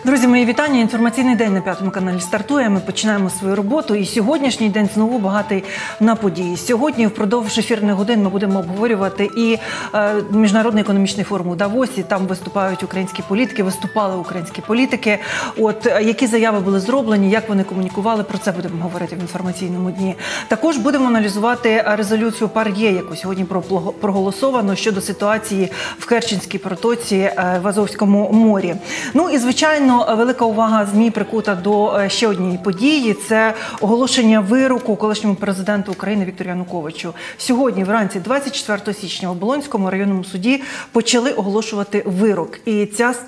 Друзі, мої вітання. Інформаційний день на П'ятому каналі стартує. Ми починаємо свою роботу. І сьогоднішній день знову багатий на події. Сьогодні впродовж ефірних годин ми будемо обговорювати і Міжнародний економічний форум у Давосі. Там виступають українські політики, виступали українські політики. Які заяви були зроблені, як вони комунікували, про це будемо говорити в інформаційному дні. Також будемо аналізувати резолюцію ПАРЄ, яку сьогодні проголосовано щодо ситуації в Керченській протоці в Азовському морі. Ну і, звичайно, велика увага ЗМІ прикута до ще однієї події – це оголошення вироку колишньому президенту України Віктору Януковичу. Сьогодні, вранці 24 січня, у Оболонському районному суді почали оголошувати вирок. І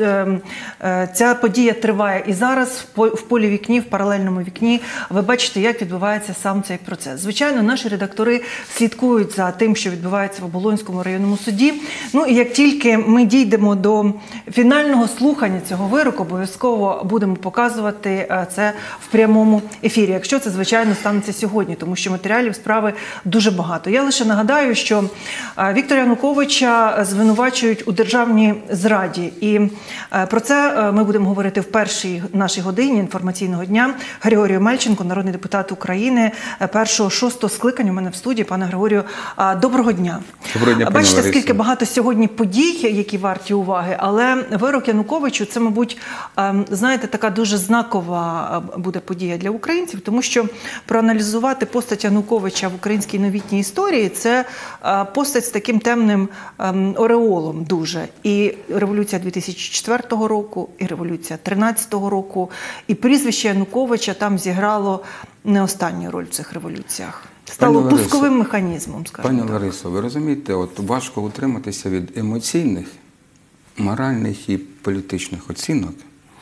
ця подія триває і зараз в полі вікні, в паралельному вікні. Ви бачите, як відбувається сам цей процес. Звичайно, наші редактори слідкують за тим, що відбувається в Оболонському районному суді. Ну і як тільки ми дійдемо до фінального слухання цього вироку, обов'язково будемо показувати це в прямому ефірі, якщо це, звичайно, станеться сьогодні, тому що матеріалів справи дуже багато. Я лише нагадаю, що Віктора Януковича звинувачують у державній зраді. І про це ми будемо говорити в першій нашій годині інформаційного дня. Григорій Омельченко, народний депутат України, першого шостого скликання у мене в студії. Пане Григорію, доброго дня. Доброго дня, пані Бачите, Ларисо. скільки багато сьогодні подій, які варті уваги, але вирок Януковичу – це, мабуть, знаєте, така дуже знакова буде подія для українців, тому що проаналізувати постать Януковича в українській новітній історії – це постать з таким темним ореолом дуже. І революція 2004 року, і революція 2013 року, і прізвище Януковича там зіграло не останню роль в цих революціях. Стало пусковим механізмом, скажімо так. Пані Ларисо, ви розумієте, важко утриматися від емоційних, моральних і політичних оцінок.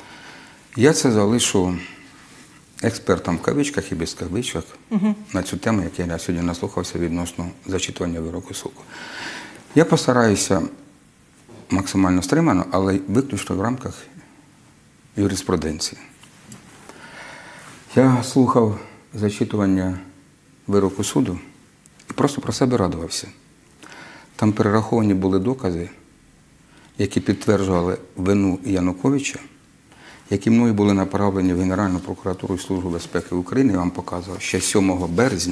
Я це залишу експертам в кавичках і без кавичок на цю тему, яку я сьогодні наслухався відносно зачитування вироку суду. Я постараюся максимально стримано, але виключно в рамках юриспруденції. Я слухав зачитування вироку суду і просто про себе радувався. Там перераховані були докази, які підтверджували вину Януковича, які мною були направлені в Генеральну прокуратуру і Службу безпеки України, я вам показував, ще 7 березня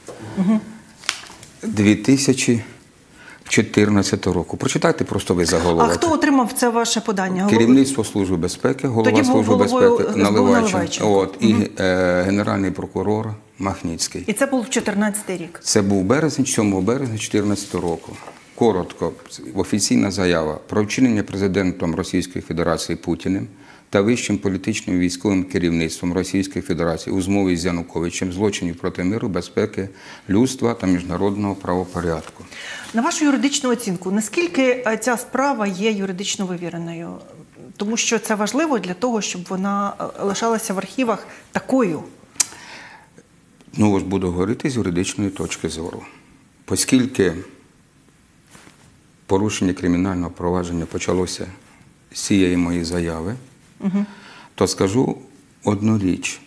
2014 року. Прочитайте просто ви заголовок. А хто отримав це ваше подання? Керівництво Служби безпеки, голова Служби безпеки Наливайченко і Генеральний прокурор Махніцький. І це був 2014 рік? Це був березень, 7 березня 2014 року. Коротко, офіційна заява про вчинення президентом Російської Федерації Путіним та вищим політичним і військовим керівництвом Російської Федерації у змові з Януковичем злочинів проти миру, безпеки, людства та міжнародного правопорядку. На вашу юридичну оцінку, наскільки ця справа є юридично вивіреною? Тому що це важливо для того, щоб вона лишалася в архівах такою. Ну, ось буду говорити з юридичної точки зору. Оскільки порушення кримінального провадження почалося з цієї моєї заяви, то скажу одну річ.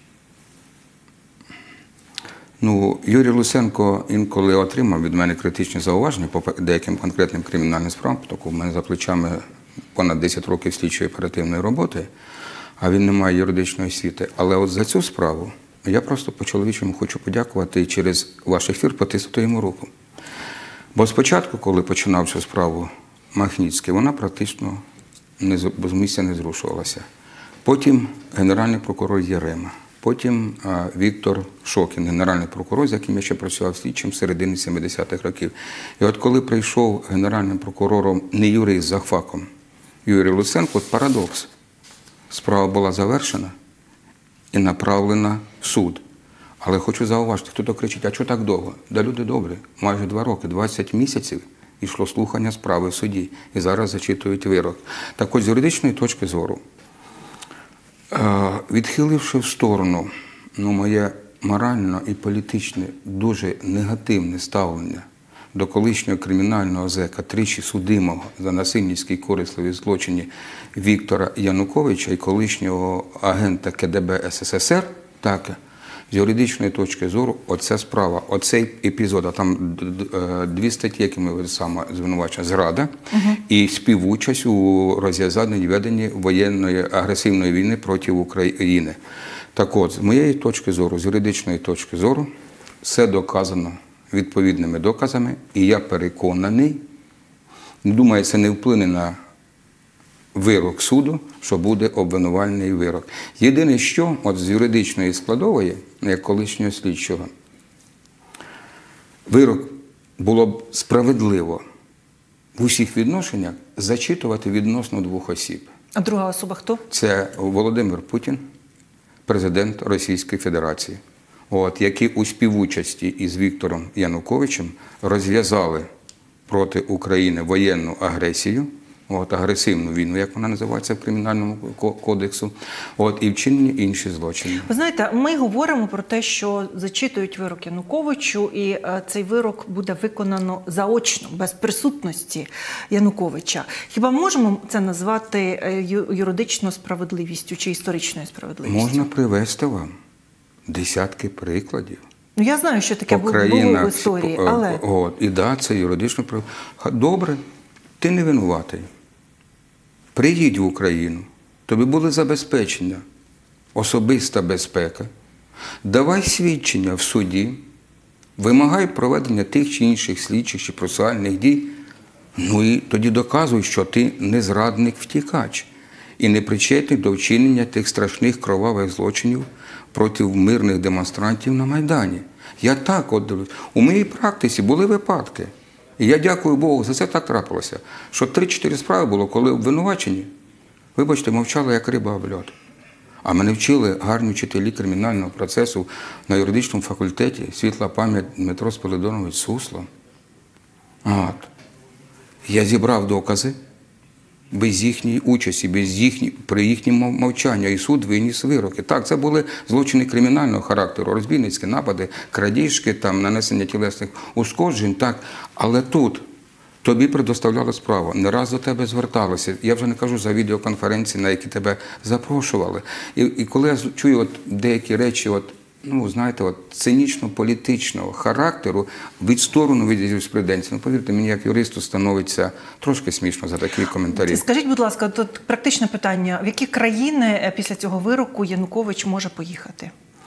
Ну, Юрій Луценко інколи отримав від мене критичні зауваження по деяким конкретним кримінальним справам, тому в мене за плечами понад 10 років слідчої оперативної роботи, а він не має юридичної освіти. Але от за цю справу я просто по-чоловічому хочу подякувати і через ваш ефір потиснути йому руку. Бо спочатку, коли починав цю справу Махніцький, вона практично з місця не зрушувалася. Потім генеральний прокурор Ярема, потім Віктор Шокін, генеральний прокурор, з яким я ще працював слідчим з середини 70-х років. І от коли прийшов генеральним прокурором не юрист за фахом Юрій Луценко, от парадокс. Справа була завершена і направлена в суд. Але хочу зауважити, хто-то кричить, а чого так довго? Да люди добрі, майже 2 роки, 20 місяців йшло слухання справи в суді. І зараз зачитують вирок. Так ось з юридичної точки зору, відхиливши в сторону моє морально і політичне дуже негативне ставлення до колишнього кримінального зека, тричі судимого за насильницькі і корисливі злочини Віктора Януковича і колишнього агента КДБ СССР, так, З юридичної точки зору, оця справа, оцей епізод, а там дві статті, які ми саме звинувачуємо: зрада і співучасть у розв'язанні веденні воєнної агресивної війни проти України. Так от, з моєї точки зору, з юридичної точки зору, все доказано відповідними доказами, і я переконаний, думаю, це не вплине на вирок суду, що буде обвинувальний вирок. Єдине, що от з юридичної складової, як колишнього слідчого, вирок було б справедливо в усіх відношеннях зачитувати відносно двох осіб. А друга особа хто? Це Володимир Путін, президент Російської Федерації, які у співучасті із Віктором Януковичем розв'язали проти України воєнну агресію, агресивну війну, як вона називається в Кримінальному кодексу, і вчинені інші злочини. Ви знаєте, ми говоримо про те, що зачитують вирок Януковичу, і цей вирок буде виконано заочно, без присутності Януковича. Хіба можемо це назвати юридичною справедливістю чи історичною справедливістю? Можна привести вам десятки прикладів. Ну, я знаю, що таке було в історії, але... І да, це юридично правильно. Добре, ти не винуватий. Приїдь в Україну, тобі буде забезпечення, особиста безпека. Давай свідчення в суді, вимагай проведення тих чи інших слідчих чи процесуальних дій, і тоді доказуй, що ти не зрадник-втікач і не причетний до вчинення тих страшних кровавих злочинів проти мирних демонстрантів на Майдані. Я так от дивлюсь. У моїй практиці були випадки. І я дякую Богу, за це так трапилося, що 3-4 справи було, коли обвинувачені, вибачте, мовчали, як риба об льод. А мене вчили гарні вчителі кримінального процесу на юридичному факультеті, світла пам'ять Дмитро Спиридонович Сусло. Я зібрав докази без їхньої участі, при їхньому мовчанні, і суд виніс вироки. Так, це були злочини кримінального характеру, розбійницькі напади, крадіжки, нанесення тілесних ушкоджень, так. Але тут тобі предоставляли справу, не раз до тебе зверталися. Я вже не кажу за відеоконференції, на які тебе запрошували. І коли я чую деякі речі, цинічно-політичного характеру від сторону від юриспруденції. Повірте, мені як юристу становиться трошки смішно за такі коментарі. Скажіть, будь ласка, тут практичне питання. В які країни після цього вироку Янукович може поїхати?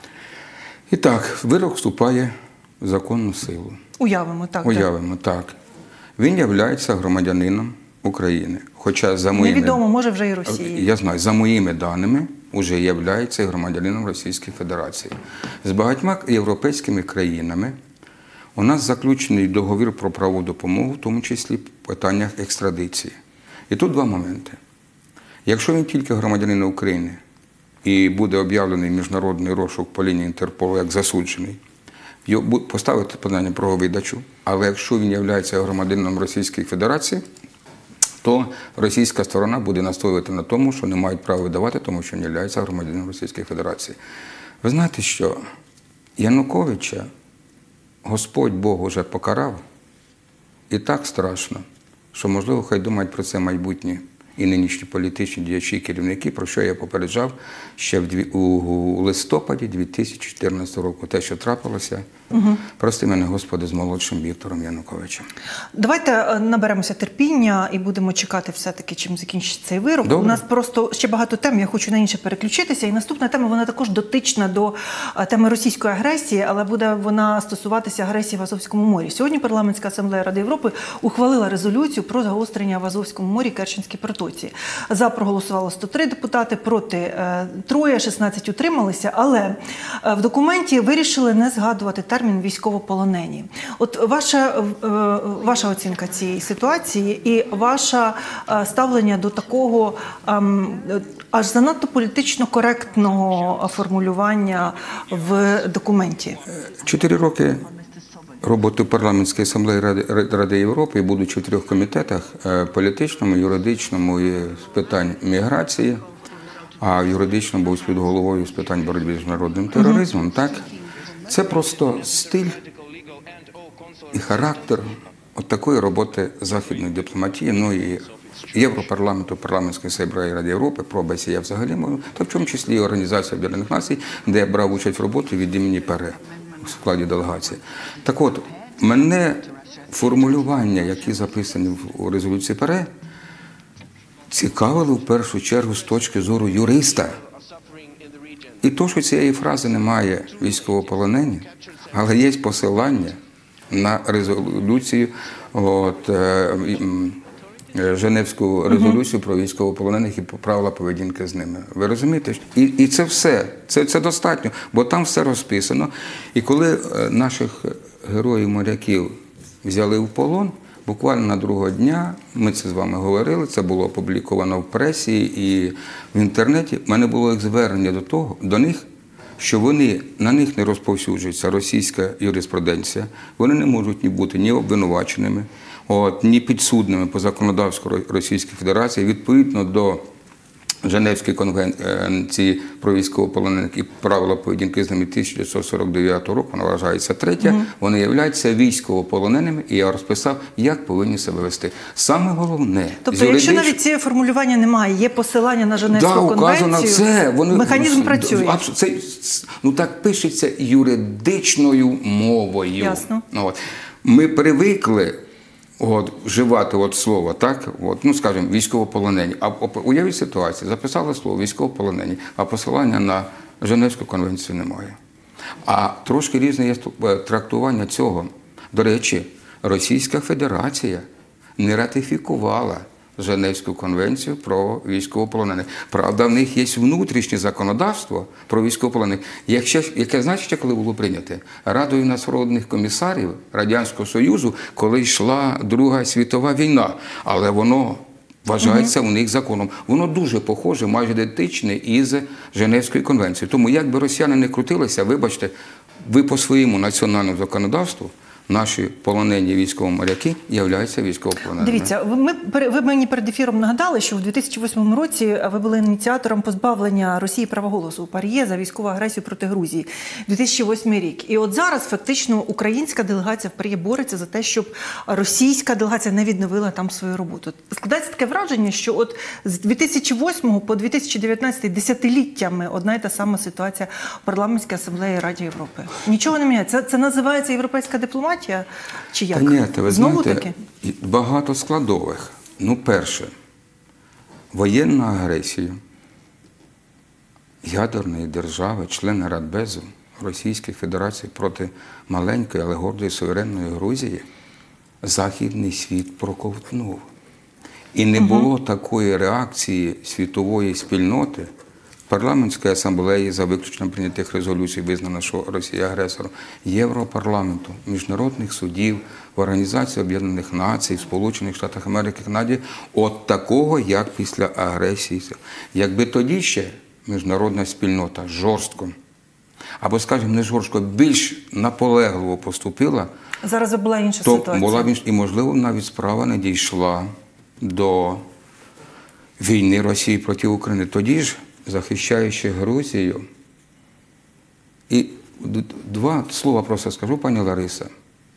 І так, вирок вступає в законну силу. Уявимо, так. Уявимо, так. Він являється громадянином України. Хоча за моїми... Невідомо, може вже і Росії. Я знаю, за моїми даними, уже являється громадянином Російської Федерації. З багатьма європейськими країнами у нас заключений договір про правову допомогу, в тому числі в питаннях екстрадиції. І тут два моменти. Якщо він тільки громадянин України і буде об'явлений міжнародний розшук по лінії Інтерполу як засуджений, поставити питання про видачу, але якщо він є громадянином Російської Федерації, то російська сторона буде настоювати на тому, що не мають права видавати, тому що не є громадянином Російської Федерації. Ви знаєте, що Януковича Господь Бог уже покарав, і так страшно, що, можливо, хай думають про це майбутні і нинішні політичні діячі і керівники, про що я попереджав ще у листопаді 2014 року. Те, що трапилося, прости мене, Господи, з молодшим Віктором Януковичем. Давайте наберемося терпіння і будемо чекати все-таки, чим закінчиться цей вирок. Добре. У нас просто ще багато тем, я хочу на інше переключитися. І наступна тема, вона також дотична до теми російської агресії, але буде вона стосуватися агресії в Азовському морі. Сьогодні Парламентська асамблея Ради Європи ухвалила резолюцію про загострення в Азовському морі Керченській протоці. За проголосувало 103 депутати, проти 3, 16 утрималися, але в документі вирішили не згадувати термін «військовополонені». От ваша оцінка цієї ситуації і ваше ставлення до такого аж занадто політично коректного формулювання в документі? 4 роки роботи Парламентської асамблеї Ради Європи, будучи в 3 комітетах – політичному, юридичному і з питань міграції, а в юридичному був співголовою з питань боротьби з міжнародним тероризмом, так? Це просто стиль і характер от такої роботи західної дипломатії, і Європарламенту, парламентської асамблеї Ради Європи, про ОБСЄ я взагалі можу, та в чому числі і Організація Об'єднаних Націй, де я брав участь в роботі від імені ПАРЄ у складі делегації. Так от, мене формулювання, які записані у резолюції ПАРЄ, цікавили в першу чергу з точки зору юриста. І то, що цієї фрази немає військовополонені, але є посилання на резолюцію, Женевську резолюцію про військовополонених і правила поведінки з ними. Ви розумієте? І це все, це достатньо, бо там все розписано. І коли наших героїв-моряків взяли в полон, буквально на другого дня, ми це з вами говорили, це було опубліковано в пресі і в інтернеті, в мене було звернення до них, що на них не розповсюджується російська юриспруденція, вони не можуть бути ні обвинуваченими, ні підсудними по законодавству Російської Федерації, відповідно до Женевської конвенції про військовополонених і правила поведінки з ними 1949 року, вона вважається третя, вони являються військовополоненими, і я розписав, як повинні себе вести. Саме головне... Тобто, якщо навіть цієї формулювання немає, є посилання на Женевську конвенцію, механізм працює. Так пишеться юридичною мовою. Ясно. Ми привикли вживати слово, так? Скажімо, військовополонені. А уявіть ситуацію, записали слово військовополонені, а посилання на Женевську конвенцію немає. А трошки різне є трактування цього. До речі, Російська Федерація не ратифікувала Женевську конвенцію про військовополонених. Правда, в них є внутрішнє законодавство про військовополонених, яке, знаєте, коли було прийнято? Радою нацпродних комісарів Радянського Союзу, коли йшла Друга світова війна. Але воно вважається у них законом. Воно дуже похоже, майже ідентичне із Женевською конвенцією. Тому, як би росіяни не крутилися, вибачте, ви по своєму національному законодавству наші полонені військово-моряки являються військовополоненими. Дивіться, ви мені перед ефіром нагадали, що в 2008 році ви були ініціатором позбавлення Росії права голосу у ПАРЄ за військову агресію проти Грузії. 2008 рік. І от зараз фактично українська делегація в ПАРЄ бореться за те, щоб російська делегація не відновила там свою роботу. Складається таке враження, що от з 2008 по 2019 десятиліттями одна і та сама ситуація в парламентській асамблеї Ради Європи. Нічого не міняється. Це називається європейська дипломатія? Чи як? Ні, ви знаєте, багато складових. Перше, воєнна агресія ядерної держави, члена Радбезу Російської Федерації проти маленької, але гордої суверенної Грузії західний світ проковтнув. І не було такої реакції світової спільноти, парламентської асамблеї, за виключенням прийнятих резолюцій, визнано, що Росія агресором, Європарламенту, міжнародних судів, в Організації Об'єднаних Націй, в Сполучених Штатах Америки, Канаді, от такого, як після агресії. Якби тоді ще міжнародна спільнота жорстко, або, скажімо, не жорстко, більш наполегливо поступила, зараз була інша ситуація. Була і, можливо, навіть справа не дійшла до війни Росії проти України. Тоді ж, захищаючи Грузію. І два слова просто скажу, пані Лариса.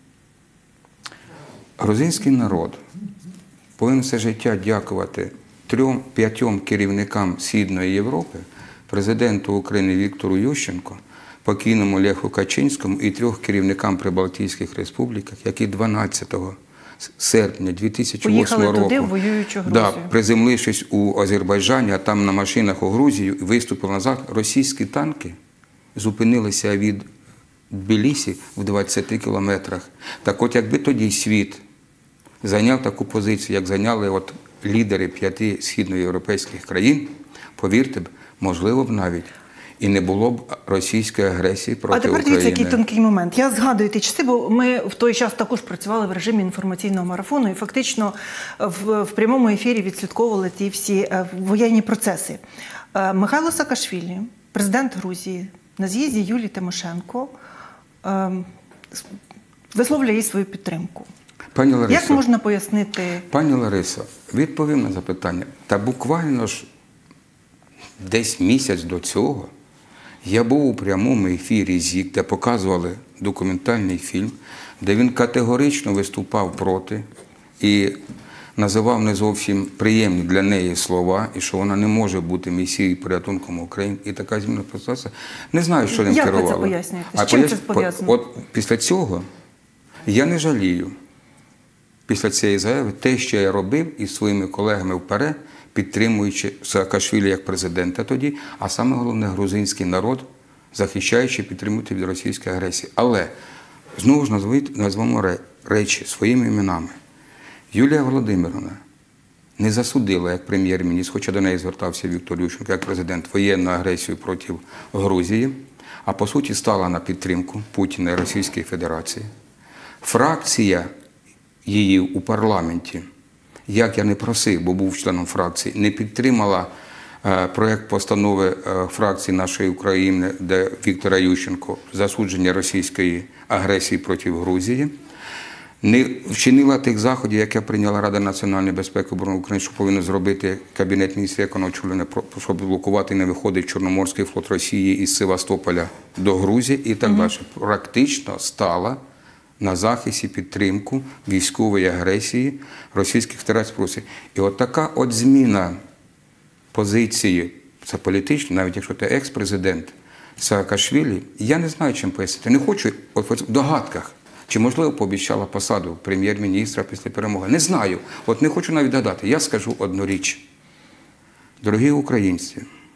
Грузинський народ повинен все життя дякувати 3-5 керівникам Східної Європи, президенту України Віктору Ющенку, покійному Леху Качинському і 3 керівникам прибалтійських республіках, які 12 серпня 2008 року, туди, воюючу Грузію. Приземлившись у Азербайджані, а там на машинах у Грузію, виступили назад, російські танки зупинилися від Тбілісі в 20 кілометрах. Так от, якби тоді світ зайняв таку позицію, як зайняли лідери 5 східноєвропейських країн, повірте б, можливо б навіть і не було б російської агресії проти України. А тепер дивіться, який тонкий момент. Я згадую ті часи, бо ми в той час також працювали в режимі інформаційного марафону і фактично в прямому ефірі відслідковували ті всі воєнні процеси. Михайло Саакашвілі, президент Грузії, на з'їзді Юлії Тимошенко висловлює їй свою підтримку. Пані Ларисо, як можна пояснити? Пані Ларисо, відповім на запитання. Та буквально ж десь місяць до цього я був у прямому ефірі ЗІК, де показували документальний фільм, де він категорично виступав проти і називав не зовсім приємні для неї слова, і що вона не може бути місією порятунком України. І така зміна процесу. Не знаю, що ним керувало. Як ви це пояснюєте? З чим це пов'язано? От після цього я не жалію, після цієї заяви, те, що я робив із своїми колегами вперед, підтримуючи Саакашвілі як президента тоді, а саме головне грузинський народ, захищаючи, підтримуючи від російської агресії. Але знову ж назвемо речі своїми іменами. Юлія Володимирівна не засудила як прем'єр-міністр, хоча до неї звертався Віктор Ющенко як президент, воєнну агресію проти Грузії, а по суті стала на підтримку Путіна і Російської Федерації. Фракція її у парламенті, як я не просив, бо був членом фракції, не підтримала проєкт постанови фракції нашої України, де Віктора Ющенко, засудження російської агресії проти Грузії, не вчинила тих заходів, які прийняла Рада національної безпеки і оборони України, що повинен зробити Кабінет міністрів, який очолює, щоб блокувати не виходить Чорноморський флот Росії із Севастополя до Грузії і так далі. Практично стала на захисті підтримку військової агресії Російської Федерації. І от така от зміна позиції, це політично, навіть якщо ти екс-президент Саакашвілі, я не знаю, чим пояснити. Не хочу в догадках, чи, можливо, пообіцяла посаду прем'єр-міністра після перемоги. Не знаю. От не хочу навіть гадати. Я скажу одну річ. Дорогі українці,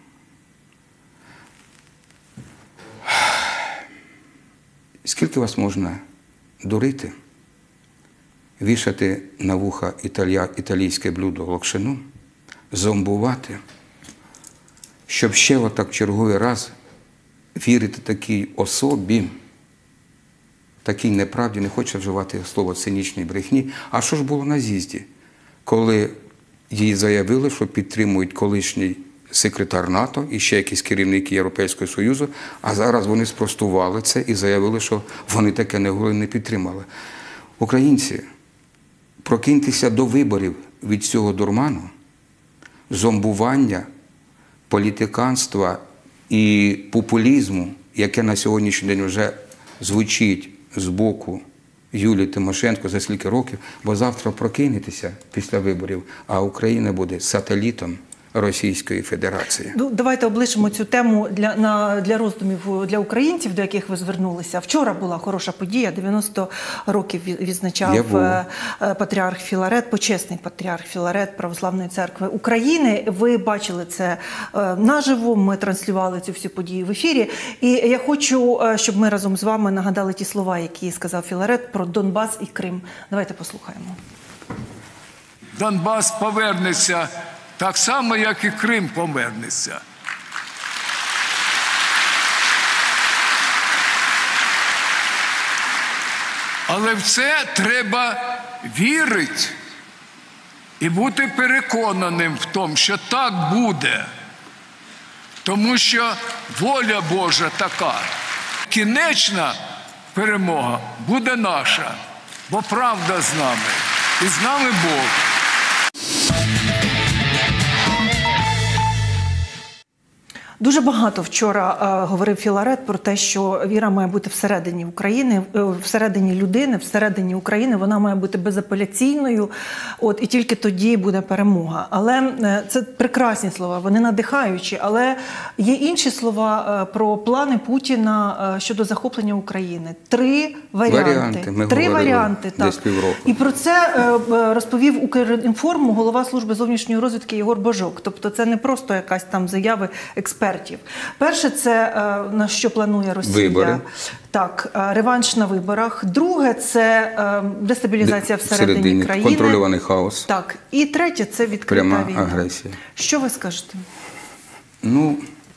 скільки вас можна дурити, вішати на вуха італійське блюдо локшину, зомбувати, щоб ще отак в черговий раз вірити такій особі, такій неправді, не хочу вживати слово цинічній брехні. А що ж було на з'їзді, коли їй заявили, що підтримують колишній секретар НАТО і ще якісь керівники Європейського Союзу, а зараз вони спростували це і заявили, що вони таке не підтримали. Українці, прокиньтеся до виборів від цього дурману, зомбування, політиканства і популізму, яке на сьогоднішній день вже звучить з боку Юлії Тимошенко за скільки років, бо завтра прокинетеся після виборів, а Україна буде сателітом Російської Федерації. Ну, давайте облишимо цю тему для роздумів для українців, до яких ви звернулися. Вчора була хороша подія, 90 років відзначав патріарх Філарет, почесний патріарх Філарет Православної церкви України. Ви бачили це наживо, ми транслювали цю всю подію в ефірі. І я хочу, щоб ми разом з вами нагадали ті слова, які сказав Філарет про Донбас і Крим. Давайте послухаємо. Донбас повернеться так само, як і Крим повернеться. Але в це треба вірити і бути переконаним в тому, що так буде. Тому що воля Божа така. Кінечна перемога буде наша, бо правда з нами. І з нами Бог. Дуже багато вчора говорив Філарет про те, що віра має бути всередині України, всередині людини, всередині України. Вона має бути безапеляційною, і тільки тоді буде перемога. Але це прекрасні слова, вони надихаючі. Але є інші слова про плани Путіна щодо захоплення України. Три варіанти. Так. І про це розповів Укрінформ голова служби зовнішньої розвідки Єгор Божок. Тобто це не просто якась там заяви експертів. Перше, це на що планує Росія. Вибори. Так, реванш на виборах. Друге, це дестабілізація всередині країни. Контрольований хаос. Так. І третє, це відкрита пряма війна. агресія. Що ви скажете? Ну,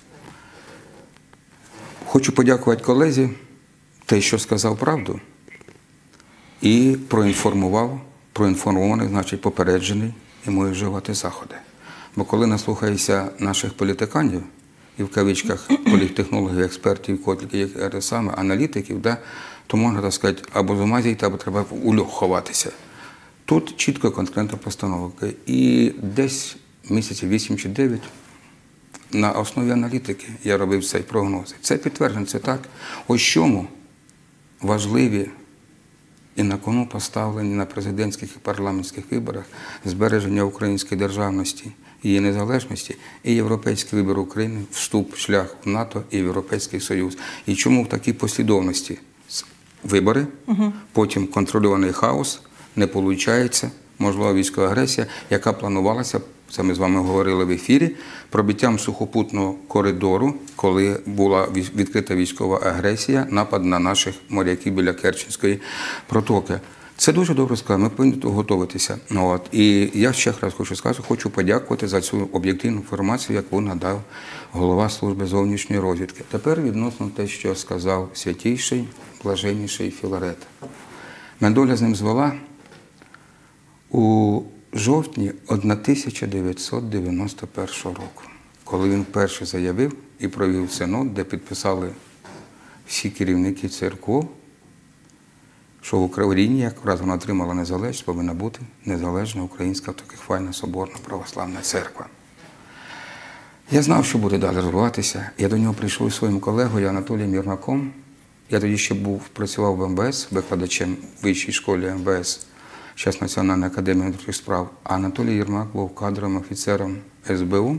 хочу подякувати колезі, те, що сказав правду, і проінформований, значить попереджений, і може вживати заходи. Бо коли наслухаєшся наших політиканів, і в кавичках політтехнологів, експертів, аналітиків, то можна, так сказати, або з ума зійти, або треба в ульох ховатися. Тут чітко конкретна постановка. І десь місяців 8 чи 9 на основі аналітики я робив цей прогноз. Це підтверджено, це так. Ось чому важливі і на кону поставлені на президентських і парламентських виборах збереження української державності, її незалежності і європейський вибір України, вступ, шлях в НАТО і Європейський Союз. І чому в такій послідовності вибори, потім контрольований хаос, не виходить, можливо, військова агресія, яка планувалася, це ми з вами говорили в ефірі, пробиттям сухопутного коридору, коли була відкрита військова агресія, напад на наших моряків біля Керченської протоки. Це дуже добре сказано, ми повинні готуватися. І я ще раз хочу сказати, хочу подякувати за цю об'єктивну інформацію, яку надав голова служби зовнішньої розвідки. Тепер відносно те, що сказав святійший, блаженніший Філарет. Мене доля з ним звела у жовтні 1991 року, коли він вперше заявив і провів синод, де підписали всі керівники церков, що в Україні, якраз вона отримала незалежність, повинна бути незалежна українська автокефальна соборна православна церква. Я знав, що буде далі розвиватися. Я до нього прийшов зі своїм колегою Анатолієм Єрмаком. Я тоді ще працював в МВС, викладачем в вищій школі МВС, зараз Національна академія внутрішніх справ. А Анатолій Єрмак був кадровим офіцером СБУ.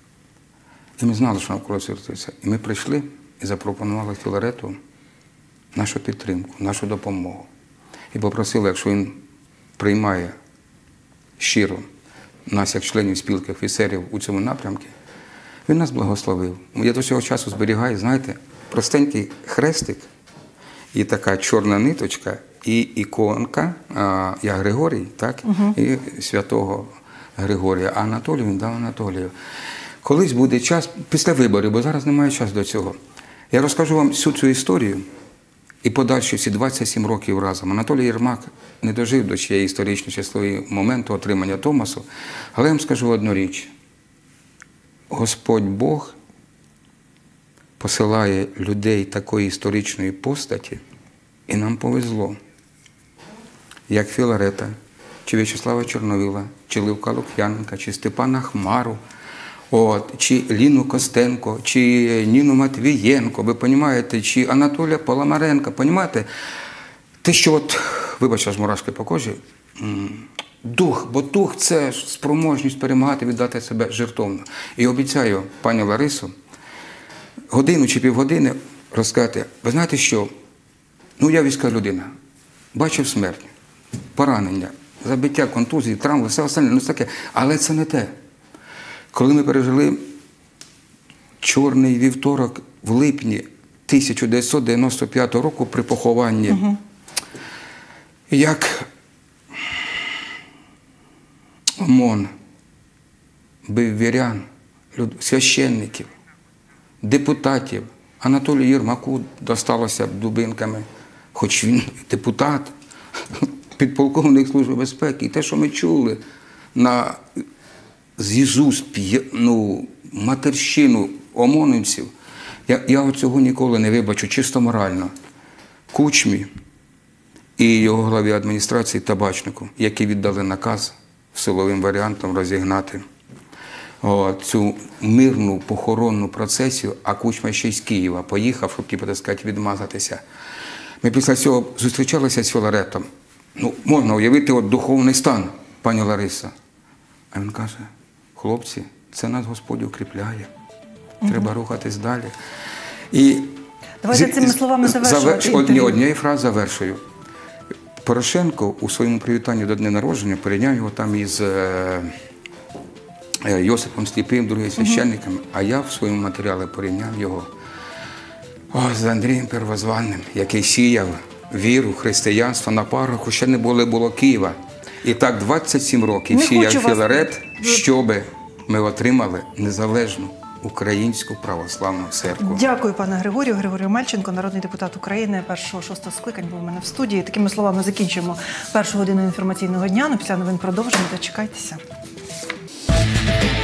І ми знали, що навколо світиться. І ми прийшли і запропонували Філарету нашу підтримку, нашу допомогу. І попросили, якщо він приймає щиро нас, як членів спілки офіцерів у цьому напрямку, він нас благословив. Я до цього часу зберігаю, знаєте, простенький хрестик і така чорна ниточка, і іконка, я Григорій, так, і святого Григорія. А Анатолію він дав Анатолію. Колись буде час, після виборів, бо зараз немає часу до цього, я розкажу вам всю цю історію і подальші всі 27 років разом. Анатолій Єрмак не дожив до цієї історичної щасливої моменту отримання Томасу, але я вам скажу одну річ. Господь Бог посилає людей такої історичної постаті, і нам повезло. Як Філарета, чи В'ячеслава Чорновіла, чи Левка Лук'яненка, чи Степана Хмару, чи Ліну Костенко, чи Ніну Матвієнко, ви розумієте, чи Анатолія Паламаренка, розумієте? Те, що вибачте, аж мурашки по кожі, дух, бо дух – це спроможність перемагати, віддати себе жертовно. І обіцяю, пані Ларисо, годину чи півгодини розказати, ви знаєте що, я військова людина, бачив смерть, поранення, забиття, контузії, травми, все остальне, таке, але це не те. Коли ми пережили Чорний вівторок в липні 1995 року при похованні, як ОМОН бив вірян, священників, депутатів, Анатолію Єрмаку досталося дубинками, хоч він депутат, підполковник Служби безпеки. І те, що ми чули з уст матерщину ОМОНівців, я цього ніколи не вибачу, чисто морально. Кучмі і його главі адміністрації Табачнику, які віддали наказ силовим варіантом розігнати цю мирну похоронну процесію, а Кучма ще й з Києва поїхав, щоб, так сказати, відмазатися. Ми після цього зустрічалися з Філаретом. Можна уявити духовний стан, пані Лариса. А він каже, хлопці, це нас Господь укріпляє. Треба рухатись далі. І давайте цими словами завершувати. Однією фразою завершую. Порошенко у своєму привітанні до дня народження порівняв його там із Йосипом Сліпим, другим священником, а я в своєму матеріалі порівняв його з Андрієм Первозванним, який сіяв віру, християнство на пароху, ще не було Києва. І так 27 років сіяв Філарет, щоб ми отримали незалежну українську православну церкву. Дякую, пане Григорію. Григорій Омельченко, народний депутат України, 1-6 скликань, був у мене в студії. Такими словами закінчуємо першу годину інформаційного дня. Після новин продовжимо. Дочекайтеся.